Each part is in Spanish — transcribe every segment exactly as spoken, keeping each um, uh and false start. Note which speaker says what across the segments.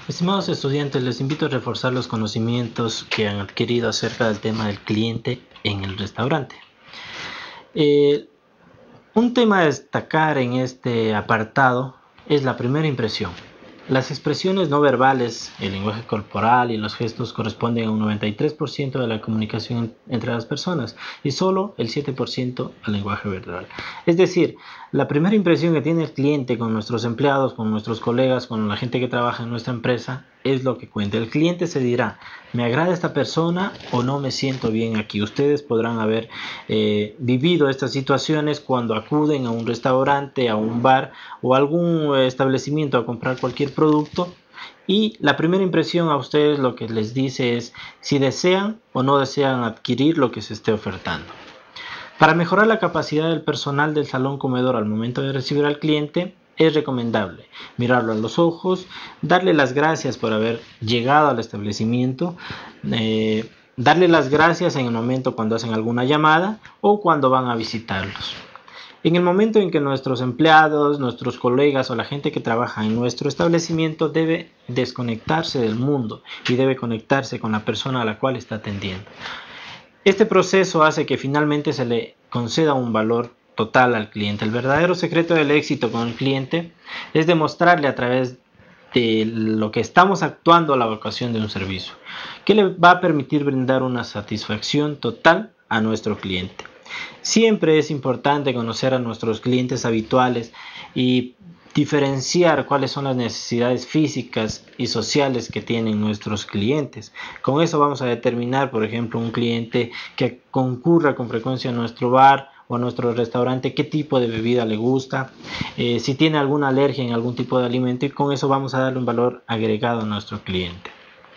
Speaker 1: Estimados estudiantes, les invito a reforzar los conocimientos que han adquirido acerca del tema del cliente en el restaurante. Eh, un tema a destacar en este apartado es la primera impresión. Las expresiones no verbales, el lenguaje corporal y los gestos corresponden a un noventa y tres por ciento de la comunicación entre las personas y solo el siete por ciento al lenguaje verbal. Es decir, la primera impresión que tiene el cliente con nuestros empleados, con nuestros colegas, con la gente que trabaja en nuestra empresa, es lo que cuenta. El cliente se dirá, ¿me agrada esta persona o no me siento bien aquí? Ustedes podrán haber eh, vivido estas situaciones cuando acuden a un restaurante, a un bar o a algún establecimiento a comprar cualquier producto, y la primera impresión a ustedes lo que les dice es si desean o no desean adquirir lo que se esté ofertando. Para mejorar la capacidad del personal del salón comedor al momento de recibir al cliente, es recomendable mirarlo a los ojos, darle las gracias por haber llegado al establecimiento, eh, darle las gracias en el momento cuando hacen alguna llamada o cuando van a visitarlos. En el momento en que nuestros empleados, nuestros colegas o la gente que trabaja en nuestro establecimiento debe desconectarse del mundo y debe conectarse con la persona a la cual está atendiendo. Este proceso hace que finalmente se le conceda un valor total al cliente. El verdadero secreto del éxito con el cliente es demostrarle a través de lo que estamos actuando la vocación de un servicio, que le va a permitir brindar una satisfacción total a nuestro cliente. Siempre es importante conocer a nuestros clientes habituales y diferenciar cuáles son las necesidades físicas y sociales que tienen nuestros clientes. Con eso vamos a determinar, por ejemplo, un cliente que concurra con frecuencia a nuestro bar o a nuestro restaurante, qué tipo de bebida le gusta, eh, si tiene alguna alergia en algún tipo de alimento, y con eso vamos a darle un valor agregado a nuestro cliente.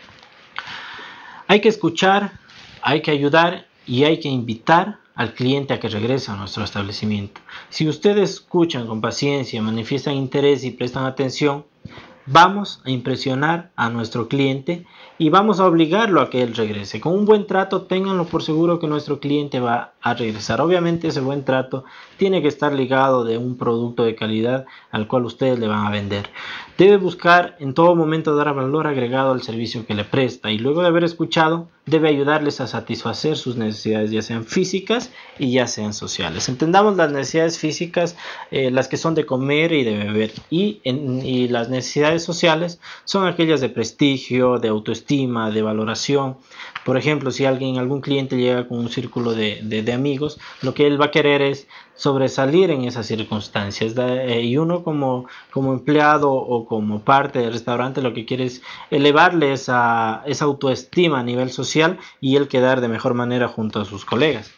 Speaker 1: Hay que escuchar, hay que ayudar y hay que invitar al cliente a que regrese a nuestro establecimiento. Si ustedes escuchan con paciencia, manifiestan interés y prestan atención, vamos a impresionar a nuestro cliente y vamos a obligarlo a que él regrese. Con un buen trato, ténganlo por seguro que nuestro cliente va a regresar. Obviamente ese buen trato tiene que estar ligado de un producto de calidad al cual ustedes le van a vender. Debe buscar en todo momento dar valor agregado al servicio que le presta, y luego de haber escuchado debe ayudarles a satisfacer sus necesidades, ya sean físicas y ya sean sociales. Entendamos las necesidades físicas, eh, las que son de comer y de beber, y, en, y las necesidades sociales son aquellas de prestigio, de autoestima, de valoración. Por ejemplo, si alguien, algún cliente llega con un círculo de, de, de amigos, lo que él va a querer es sobresalir en esas circunstancias, eh, y uno como, como empleado o como parte del restaurante lo que quiere es elevarle esa, esa autoestima a nivel social y él quedar de mejor manera junto a sus colegas.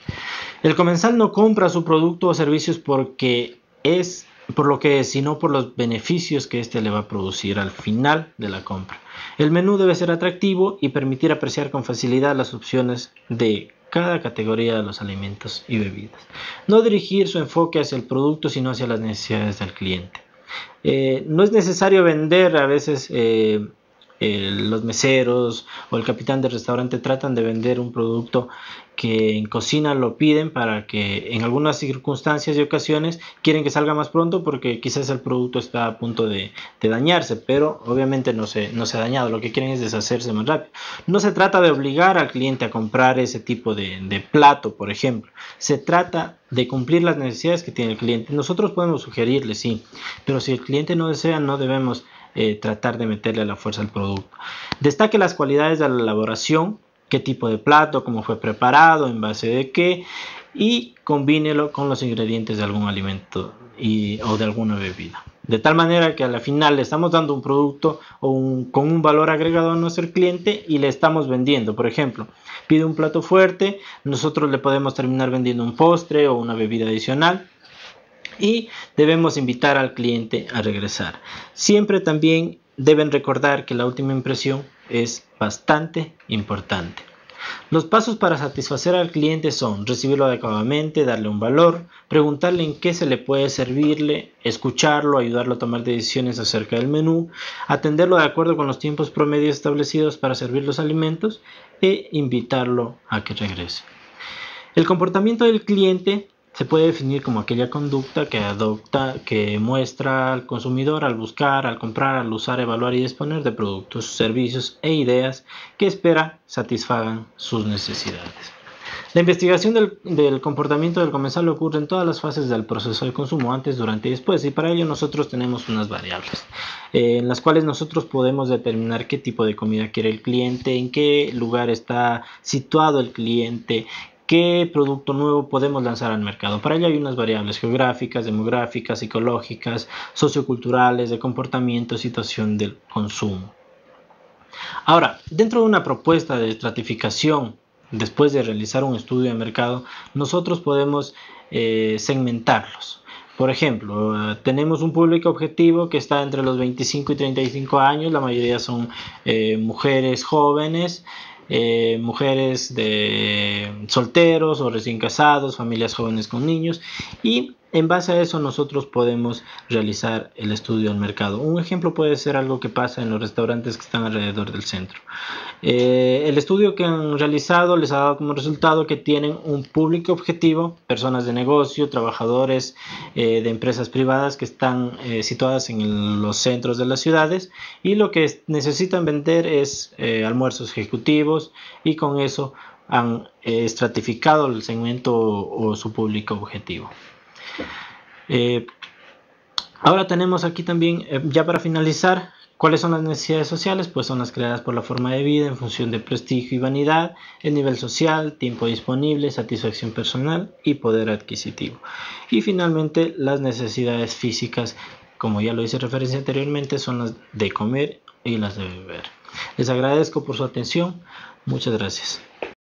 Speaker 1: El comensal no compra su producto o servicios porque es por lo que es, sino por los beneficios que éste le va a producir al final de la compra. El menú debe ser atractivo y permitir apreciar con facilidad las opciones de cada categoría de los alimentos y bebidas. No dirigir su enfoque hacia el producto, sino hacia las necesidades del cliente. Eh, no es necesario vender a veces. Eh, eh, los meseros o el capitán del restaurante tratan de vender un producto que en cocina lo piden para que en algunas circunstancias y ocasiones quieren que salga más pronto porque quizás el producto está a punto de, de dañarse, pero obviamente no se, no se ha dañado, lo que quieren es deshacerse más rápido. No se trata de obligar al cliente a comprar ese tipo de, de plato, por ejemplo. Se trata de cumplir las necesidades que tiene el cliente. Nosotros podemos sugerirle, sí, pero si el cliente no desea, no debemos eh, tratar de meterle a la fuerza al producto. Destaque las cualidades de la elaboración, qué tipo de plato, cómo fue preparado, en base de qué, y combínelo con los ingredientes de algún alimento y, o de alguna bebida. De tal manera que a la final le estamos dando un producto o un, con un valor agregado a nuestro cliente y le estamos vendiendo. Por ejemplo, pide un plato fuerte, nosotros le podemos terminar vendiendo un postre o una bebida adicional. Y debemos invitar al cliente a regresar. Siempre también deben recordar que la última impresión es bastante importante. Los pasos para satisfacer al cliente son recibirlo adecuadamente, darle un valor, preguntarle en qué se le puede servirle, escucharlo, ayudarlo a tomar decisiones acerca del menú, atenderlo de acuerdo con los tiempos promedios establecidos para servir los alimentos e invitarlo a que regrese. El comportamiento del cliente se puede definir como aquella conducta que adopta, que muestra al consumidor al buscar, al comprar, al usar, evaluar y disponer de productos, servicios e ideas que espera satisfagan sus necesidades. La investigación del, del comportamiento del comensal ocurre en todas las fases del proceso de consumo, antes, durante y después, y para ello nosotros tenemos unas variables eh, en las cuales nosotros podemos determinar qué tipo de comida quiere el cliente, en qué lugar está situado el cliente, qué producto nuevo podemos lanzar al mercado. Para ello hay unas variables geográficas, demográficas, psicológicas, socioculturales, de comportamiento, situación del consumo. Ahora, dentro de una propuesta de estratificación, después de realizar un estudio de mercado, nosotros podemos eh, segmentarlos. Por ejemplo, eh, tenemos un público objetivo que está entre los veinticinco y treinta y cinco años, la mayoría son eh, mujeres jóvenes, eh, mujeres de solteros o recién casados, familias jóvenes con niños, y en base a eso nosotros podemos realizar el estudio del mercado. Un ejemplo puede ser algo que pasa en los restaurantes que están alrededor del centro. Eh, el estudio que han realizado les ha dado como resultado que tienen un público objetivo, personas de negocio, trabajadores eh, de empresas privadas que están eh, situadas en el, los centros de las ciudades, y lo que es, necesitan vender es eh, almuerzos ejecutivos, y con eso han eh, estratificado el segmento o, o su público objetivo. Eh, ahora tenemos aquí también, eh, ya para finalizar, ¿cuáles son las necesidades sociales? Pues son las creadas por la forma de vida en función de prestigio y vanidad, el nivel social, tiempo disponible, satisfacción personal y poder adquisitivo. Y finalmente las necesidades físicas, como ya lo hice referencia anteriormente, son las de comer y las de beber. Les agradezco por su atención. Muchas gracias.